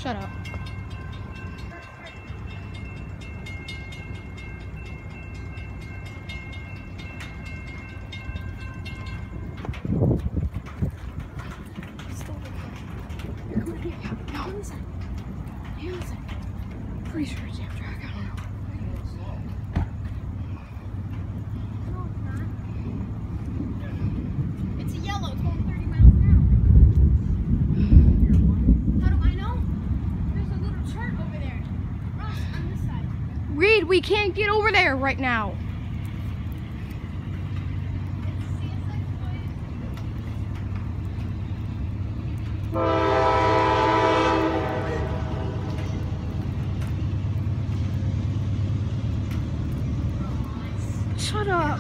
Shut up. Pretty sure it's Amtrak, I don't know. It's a yellow, it's going 30 miles an hour. How do I know? There's a little chart over there. Ross, on this side. Reed, we can't get over there right now. Shut up.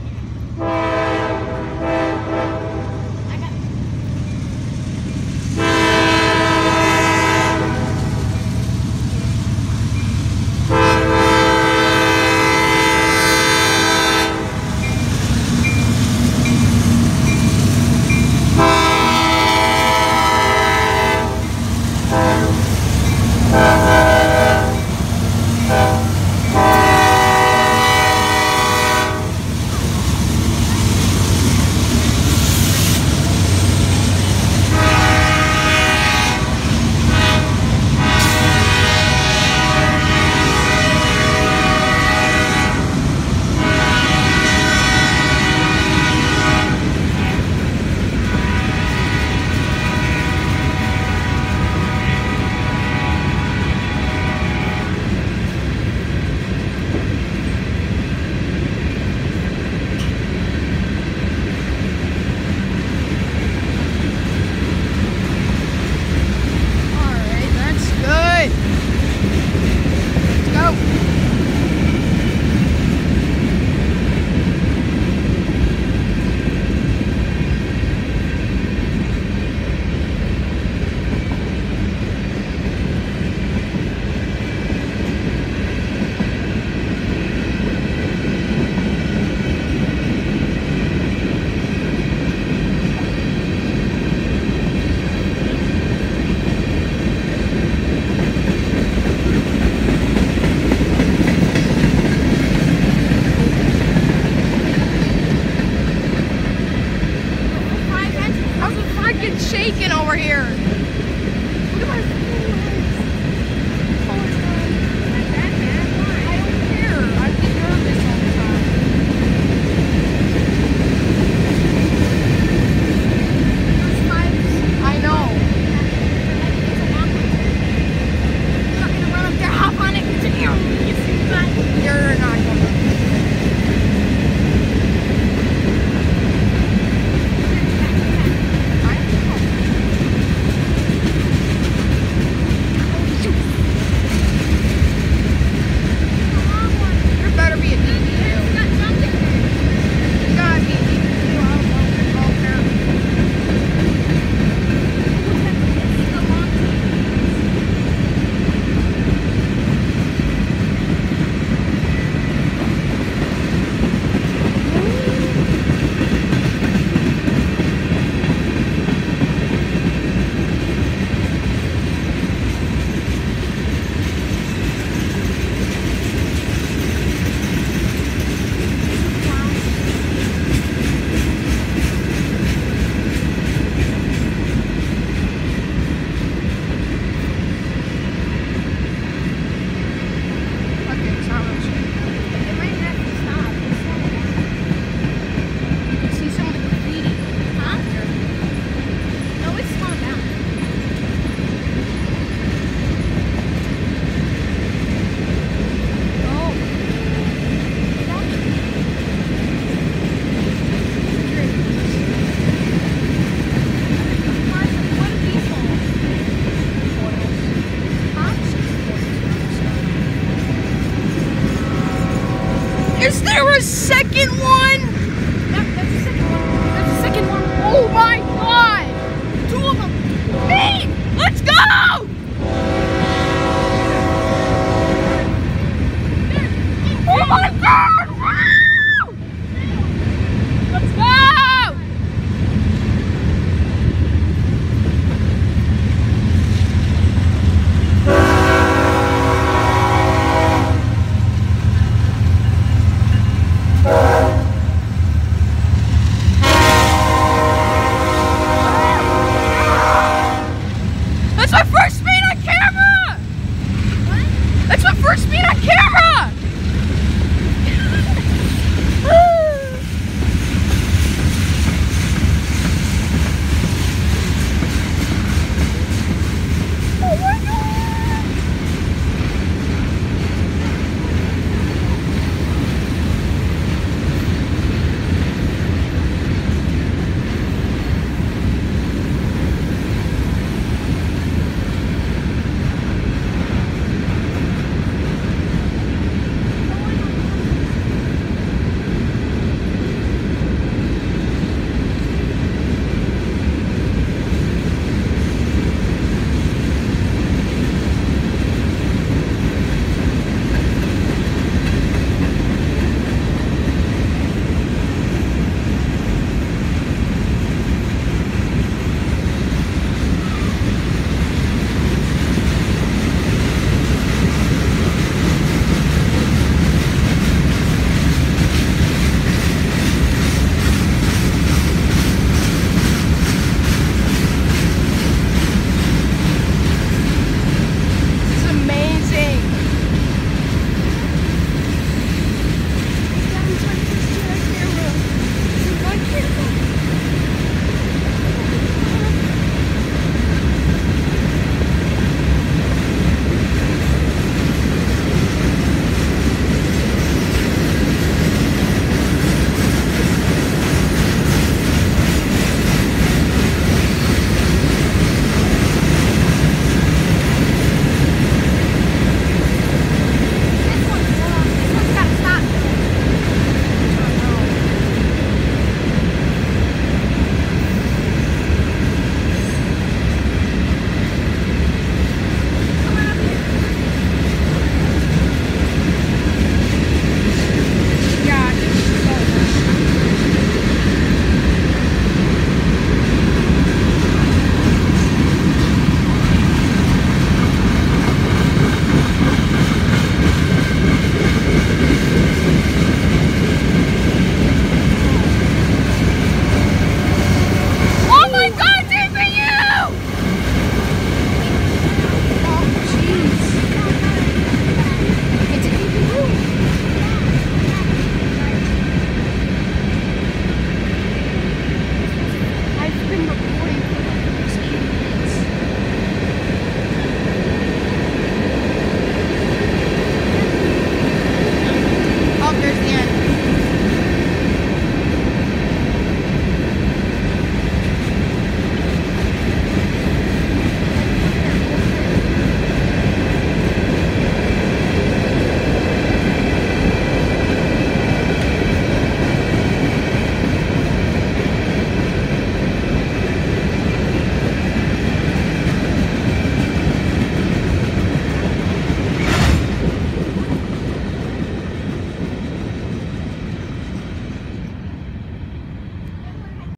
Shaking over here. Look at my legs. Oh, it's not that bad. I don't care. I get nervous all the time. I know. You're not gonna run up there, hop on it, continue. You see that? You're not gonna. Is there a second one? That's the second one. That's the second one. Oh my